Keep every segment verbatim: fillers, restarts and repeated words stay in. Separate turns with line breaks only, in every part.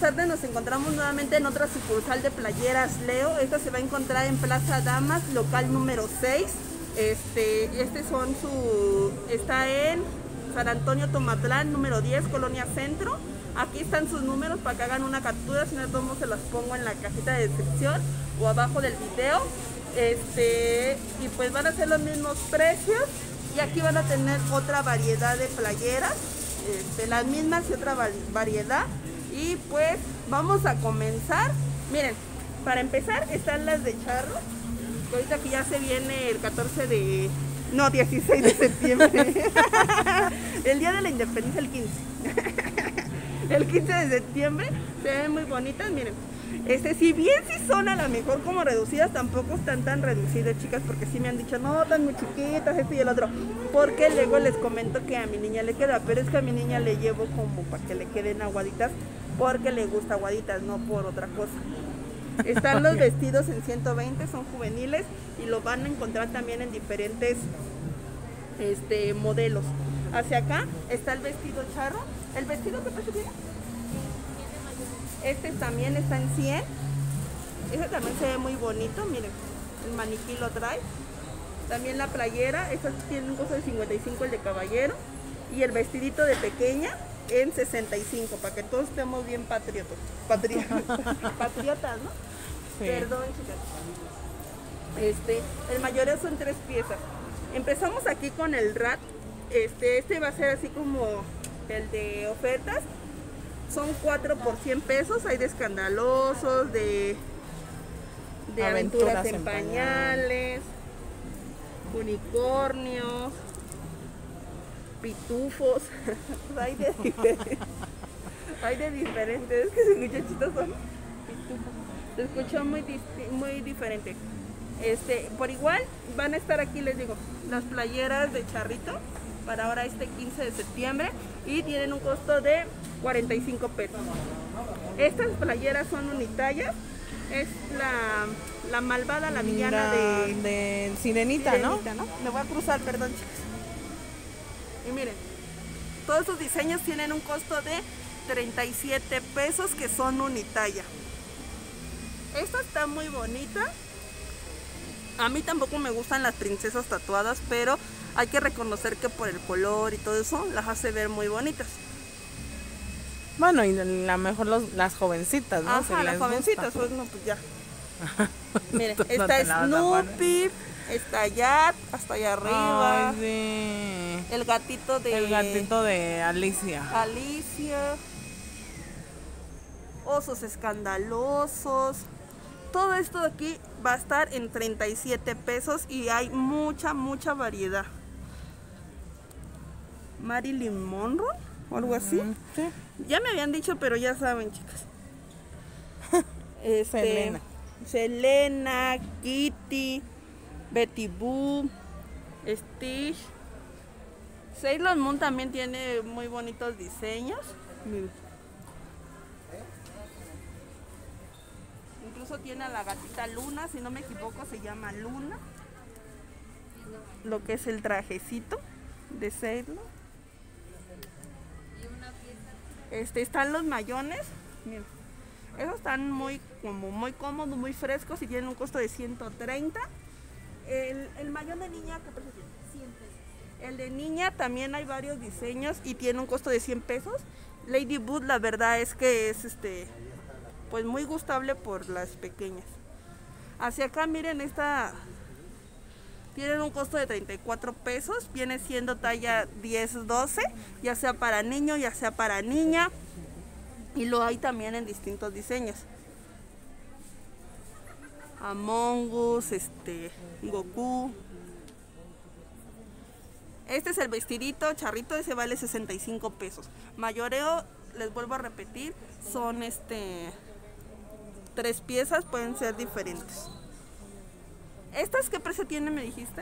tardes nos encontramos nuevamente en otra sucursal de Playeras Leo. Esta se va a encontrar en Plaza Damas, local número seis. Este, este son su, está en San Antonio Tomatlán, número diez, Colonia Centro. Aquí están sus números para que hagan una captura, si no de todos modos se las pongo en la cajita de descripción o abajo del video. Este, y pues van a ser los mismos precios y aquí van a tener otra variedad de playeras, este, las mismas y otra variedad. Y pues vamos a comenzar. Miren, para empezar están las de charro, que ahorita que ya se viene el catorce de... no, dieciséis de septiembre. El día de la independencia, el quince. El quince de septiembre, se ven muy bonitas, miren. Este, si bien sí son a lo mejor como reducidas, tampoco están tan reducidas, chicas, porque sí me han dicho, no, están muy chiquitas, esto y el otro. Porque luego les comento que a mi niña le queda, pero es que a mi niña le llevo como para que le queden aguaditas, porque le gusta aguaditas, no por otra cosa. Están los vestidos en ciento veinte, son juveniles y lo van a encontrar también en diferentes este, modelos. Hacia acá está el vestido charro. ¿El vestido qué precio tiene? Este también está en cien. Este también se ve muy bonito, miren, el maniquí lo trae. También la playera, esta tiene un costo de cincuenta y cinco, el de caballero. Y el vestidito de pequeña en sesenta y cinco, para que todos estemos bien patriotas. Patriotas, patriotas, ¿no? Sí. Perdón, chicas. Este, el mayoreo son tres piezas. Empezamos aquí con el rat. Este, este va a ser así como el de ofertas. Son cuatro por cien pesos. Hay de escandalosos, de, de aventuras, aventuras en, en pañales, pañales, unicornios, pitufos. Hay de diferentes. Hay de diferentes. Es que se escucha chistoso. Pitufos. Se escuchó muy, muy diferente. Este, por igual van a estar aquí, les digo, las playeras de charrito para ahora este quince de septiembre y tienen un costo de cuarenta y cinco pesos. Estas playeras son unitallas. Es la, la malvada, la villana la, de,
de Sirenita,
Sirenita,
¿no?
¿no? Me voy a cruzar, perdón, chicas. Y miren, todos sus diseños tienen un costo de treinta y siete pesos, que son unitalla. Esta está muy bonita. A mí tampoco me gustan las princesas tatuadas, pero hay que reconocer que por el color y todo eso las hace ver muy bonitas.
Bueno, y a lo mejor los, las jovencitas, ¿no?
Ajá,
si
las jovencitas, pues no, pues ya. Miren, esta es Snoopy, está allá, hasta allá arriba.
Ay, sí.
El gatito de...
El gatito de Alicia.
Alicia. Osos escandalosos. Todo esto de aquí va a estar en treinta y siete pesos y hay mucha, mucha variedad. Marilyn Monroe o algo así.
Sí.
Ya me habían dicho, pero ya saben, chicas. Este,
Selena.
Selena, Kitty, Betty Boo, Stitch. Sailor Moon también tiene muy bonitos diseños. Incluso tiene a la gatita Luna, si no me equivoco se llama Luna. Lo que es el trajecito de Sailor. Este, están los mayones. Miren, esos están muy, como muy cómodos, muy frescos y tienen un costo de ciento treinta. El, el mayón de niña, ¿qué precio tiene? cien pesos. El de niña también hay varios diseños y tiene un costo de cien pesos. Lady Boot, la verdad es que es este, pues muy gustable por las pequeñas. Hacia acá, miren, esta tienen un costo de treinta y cuatro pesos, viene siendo talla diez doce, ya sea para niño, ya sea para niña, y lo hay también en distintos diseños. Among Us, este, Goku. Este es el vestidito charrito, ese vale sesenta y cinco pesos. Mayoreo, les vuelvo a repetir, son este tres piezas, pueden ser diferentes. ¿Estas qué precio tienen, me dijiste?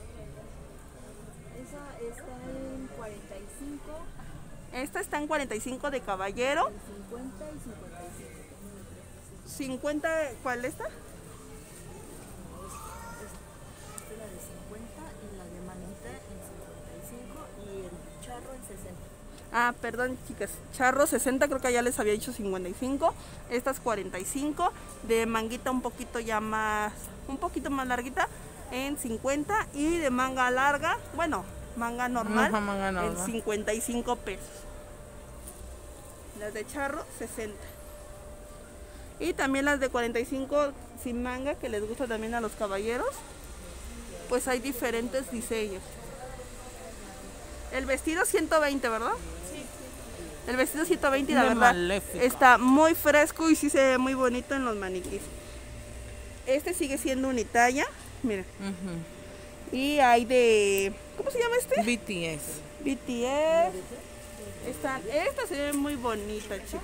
Esa está en cuarenta y cinco.
Esta está en cuarenta y cinco de caballero.
cincuenta y cincuenta y cinco.
cincuenta, ¿cuál está?
Esta es la de cincuenta y la de manita en cincuenta y cinco y el charro en sesenta.
Ah, perdón, chicas. Charro sesenta, creo que ya les había dicho cincuenta y cinco. Estas cuarenta y cinco. De manguita un poquito ya más, un poquito más larguita, en cincuenta. Y de manga larga, bueno, manga normal,
Ajá, manga
en
normal.
cincuenta y cinco pesos. Las de charro, sesenta. Y también las de cuarenta y cinco sin manga, que les gusta también a los caballeros. Pues hay diferentes diseños. El vestido ciento veinte, ¿verdad? Sí. El vestido ciento veinte y la
De
verdad
Maléfica.
está muy fresco y sí se ve muy bonito en los maniquís. Este sigue siendo unitalla, miren.
Ujú.
Y hay de... ¿Cómo se llama este?
B T S.
B T S. Están, esta se ve muy bonita, chicas.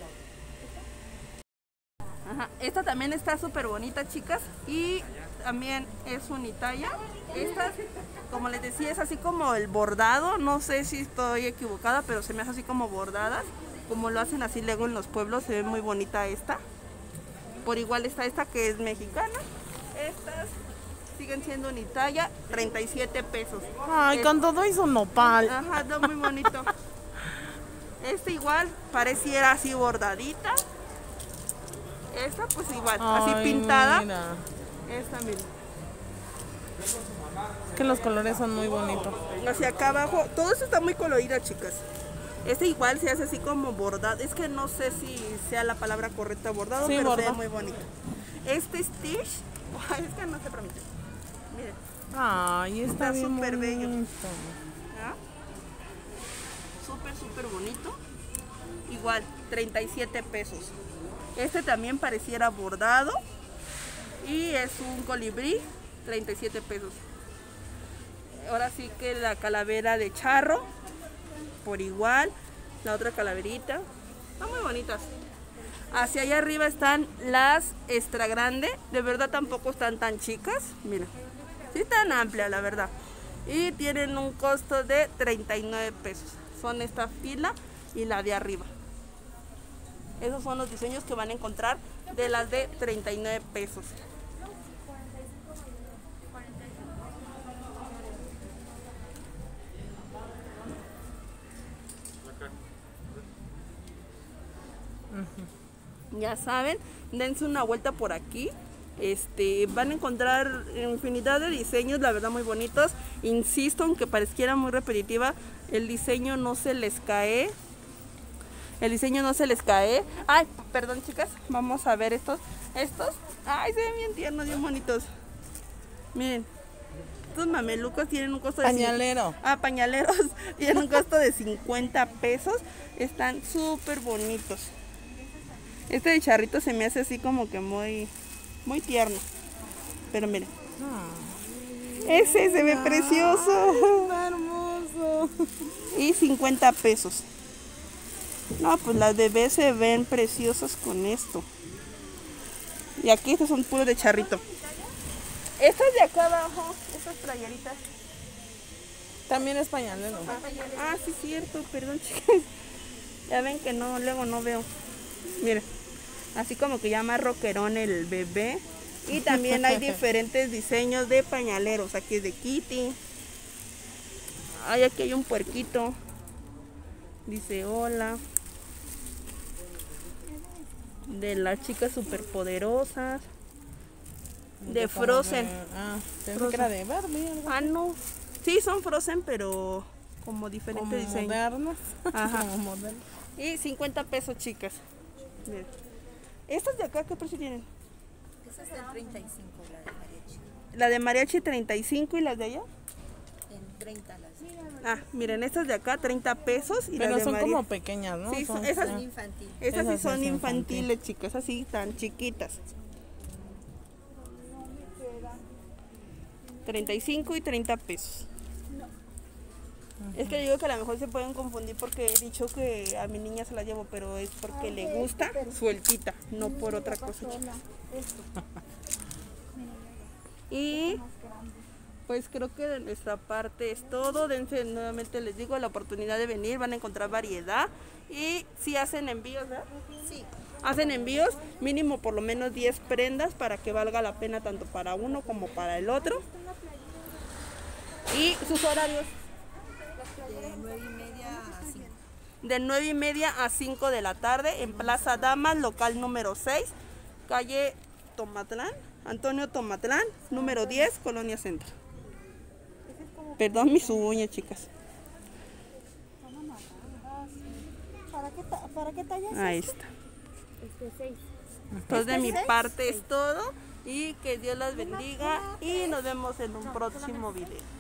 Ajá, esta también está súper bonita, chicas. Y también es unitalla. Esta, como les decía, es así como el bordado. No sé si estoy equivocada, pero se me hace así como bordadas. Como lo hacen así luego en los pueblos, se ve muy bonita esta. Por igual está esta que es mexicana. Estas siguen siendo unitalla, treinta y siete pesos.
Ay,
Es-
con todo hizo nopal.
Ajá, está muy bonito. Este igual pareciera así bordadita. Esta pues igual, así
Ay,
pintada.
mira.
Esta mira.
Es que los colores son muy bonitos.
Hacia acá abajo, todo esto está muy colorido, chicas. Este igual se hace así como bordado. Es que no sé si sea la palabra correcta bordado,
Sí,
pero se ve
bordado.
muy bonito. Este Stitch, ay, es que no se permite. Miren.
Ay, está,
Está
bien
súper bello.
bonito.
¿Ah? Súper, súper bonito. Igual, treinta y siete pesos. Este también pareciera bordado. Y es un colibrí, treinta y siete pesos. Ahora sí que la calavera de charro, por igual. La otra calaverita. Están muy bonitas. Hacia allá arriba están las extra grande. De verdad tampoco están tan chicas. Mira. Sí tan amplia, la verdad. Y tienen un costo de treinta y nueve pesos. Son esta fila y la de arriba. Esos son los diseños que van a encontrar de las de treinta y nueve pesos. Ya saben, dense una vuelta por aquí. Este, van a encontrar infinidad de diseños, la verdad muy bonitos. Insisto, aunque pareciera muy repetitiva, el diseño no se les cae. El diseño no se les cae. Ay, perdón, chicas, vamos a ver estos. Estos, ay, se ven bien tiernos, bien bonitos. Miren, estos mamelucos tienen un costo de...
Pañalero.
Ah, pañaleros. Tienen un costo de cincuenta pesos. Están súper bonitos. Este de charrito se me hace así como que muy, muy tierno. Pero miren. Ese se ve precioso.
Está hermoso.
Y cincuenta pesos. No, pues las bebés se ven preciosas con esto. Y aquí estos son puros de charrito. Estas de acá abajo, estas playeritas.
También es pañalero.
Ah, sí, cierto, perdón, chicas. Ya ven que no, luego no veo. Miren, así como que ya más rockerón el bebé. Y también hay diferentes diseños de pañaleros. Aquí es de Kitty. Ay, aquí hay un puerquito. Dice hola. De las chicas superpoderosas. De Frozen.
Ah, pensé
Frozen.
que era de Barbie. Algo
Ah, no. Sí, son Frozen, pero como diferente
como
diseño.
modernas.
Ajá.
Como modernas.
Y cincuenta pesos, chicas. Miren. Estas de acá, ¿qué precio tienen?
Esa está en treinta y cinco, la de mariachi.
La de mariachi treinta y cinco y las de allá.
En treinta las.
Ah, miren, estas de acá treinta pesos y
Pero
las de
son
María.
como pequeñas, ¿no?
Sí,
Son-
son- esas-
ah.
Son infantil.
Estas sí
esas sí
son
son
infantiles, chicas, así tan chiquitas. treinta y cinco y treinta pesos. Es que digo que a lo mejor se pueden confundir porque he dicho que a mi niña se la llevo, pero es porque le gusta sueltita, no por otra cosa, chicas. Y pues creo que de nuestra parte es todo. Dense, nuevamente les digo, la oportunidad de venir, van a encontrar variedad. Y si hacen envíos, ¿verdad?
Sí.
Hacen envíos, mínimo por lo menos diez prendas para que valga la pena tanto para uno como para el otro. Y sus horarios.
De nueve y media a cinco.
de nueve y media a cinco de la tarde en Plaza Damas, local número seis, calle Tomatlán, Antonio Tomatlán, número diez, Colonia Centro. Perdón mis uñas, chicas.
¿Para qué, ta- para qué talla es
Ahí
este?
está.
Este seis.
Entonces de mi
seis?
parte es todo y que Dios las bendiga y nos vemos en un próximo video.